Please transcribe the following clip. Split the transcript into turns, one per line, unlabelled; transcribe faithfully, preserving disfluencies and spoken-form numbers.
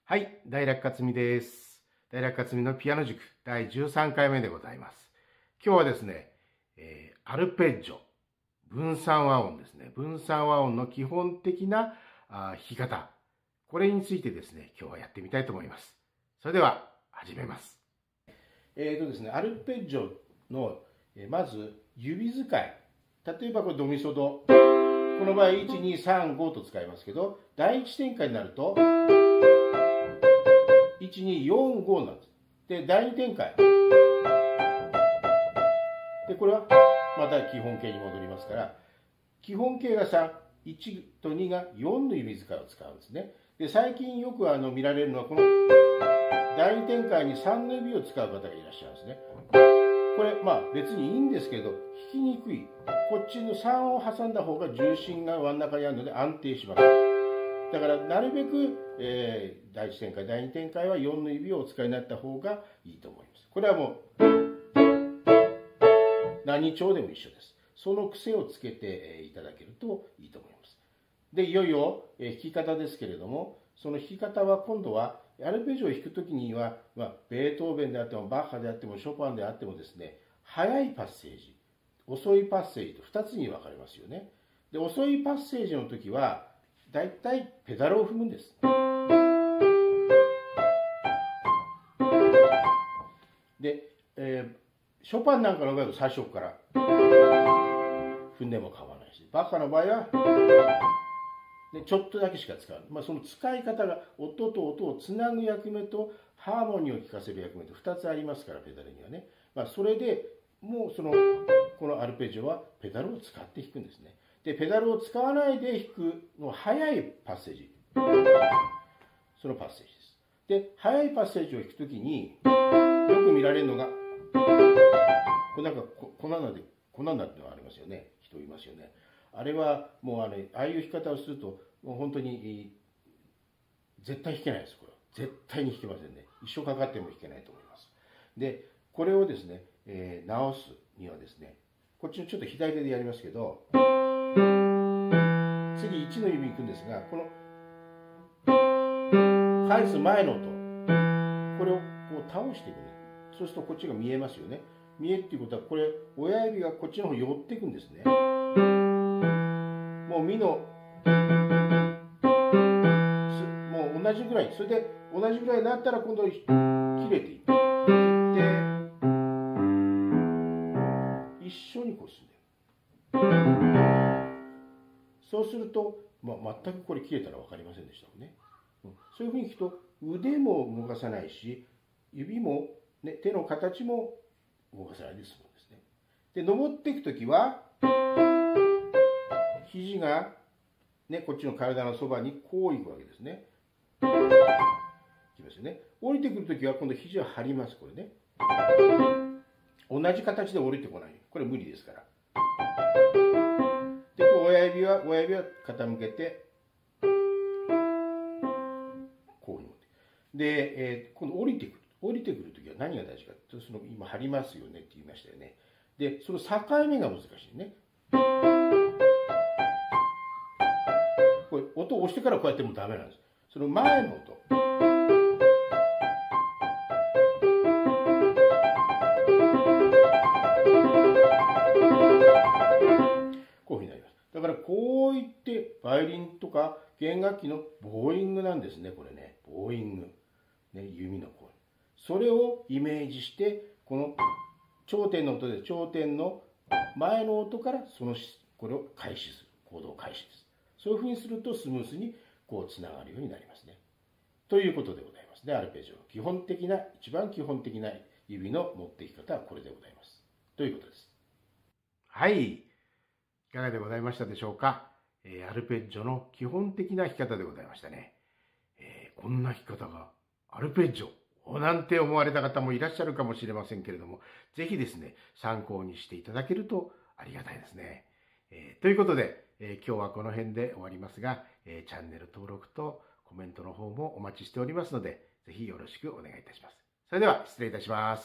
はい、大楽勝美です。大楽勝美のピアノ塾だいじゅうさんかいめでございます。今日はですね、えー、アルペッジョ、分散和音ですね。分散和音の基本的なあ弾き方。これについてですね、今日はやってみたいと思います。それでは、始めます。えーとですね、アルペッジョの、えー、まず指使い。例えばこれドミソド。この場合、いち、に、さん、ごと使いますけど、第一展開になると、いち、に、よん、ごなんです。で、だいに展開。で、これはまた基本形に戻りますから、基本形がさん、いちとにがよんの指使いを使うんですね。で、最近よくあの見られるのは、このだいに展開にさんの指を使う方がいらっしゃるんですね。これ、まあ別にいいんですけど、弾きにくい。こっちのさんを挟んだ方が重心が真ん中にあるので安定します。だからなるべく、えー、だいいち展開、だいに展開はよんの指をお使いになった方がいいと思います。これはもう何調でも一緒です。その癖をつけていただけるといいと思います。で、いよいよ弾き方ですけれども、その弾き方は今度はアルペジオを弾くときには、まあ、ベートーベンであってもバッハであってもショパンであってもですね、速いパッセージ、遅いパッセージとふたつに分かれますよね。で、遅いパッセージの時はだいたいペダルを踏むんです。で、えー、ショパンなんかの場合は最初から踏んでも構わないし、バッハの場合はでちょっとだけしか使う。まあ、その使い方が音と音をつなぐ役目とハーモニーを聴かせる役目とふたつありますから、ペダルにはね。まあ、それでもうそのこのアルペジオはペダルを使って弾くんですね。で、ペダルを使わないで弾くの速いパッセージ。そのパッセージです。で、速いパッセージを弾くときによく見られるのが、これなんか粉なんで、粉になってのがありますよね。人いますよね。あれはもうあれ、ああいう弾き方をすると、もう本当に絶対弾けないです、これは。絶対に弾けませんね。一生かかっても弾けないと思います。で、これをですね、えー、直すにはですね、こっちのちょっと左手でやりますけど、次いちの指いくんですが、この返す前の音、これをこう倒していくね。そうするとこっちが見えますよね。見えっていうことは、これ親指がこっちの方寄っていくんですね。もうミのもう同じぐらい、それで同じぐらいになったら今度切れていって切って一緒にこう進んでる。そうすると、まあ、全くこれ切れたら分かりませんでしたもんね。そういうふうに聞くと腕も動かさないし、指も、ね、手の形も動かさないで済むんですね。で、登っていくときは肘が、ね、こっちの体のそばにこういくわけですね。いきますよね。降りてくるときは今度肘を張ります、これね。同じ形で降りてこない。これ無理ですから。で、こう親指は、親指は傾けて、こういうふうに持って。で、えー、今度降りてくる。降りてくるときは何が大事かというと、その今張りますよねって言いましたよね。で、その境目が難しいね。これ音を押してからこうやってもダメなんです。その前の音。こういうふうになります。だからこういってバイオリンとか弦楽器のボーイングなんですね、これね。ボーイング。ね、弓の声。それをイメージして、この頂点の音で頂点の前の音からそのこれを開始する。行動開始です。そういうふうにするとスムースにこうつながるようになりますね。ということでございますね。アルペジオの基本的な、一番基本的な指の持っていき方はこれでございます。ということです。はい。いかがでございましたでしょうか。えー、アルペジオの基本的な弾き方でございましたね。えー、こんな弾き方がアルペジオなんて思われた方もいらっしゃるかもしれませんけれども、ぜひですね、参考にしていただけるとありがたいですね。えー、ということで、えー、今日はこの辺で終わりますが、えー、チャンネル登録とコメントの方もお待ちしておりますので、ぜひよろしくお願いいたします。それでは失礼いたします。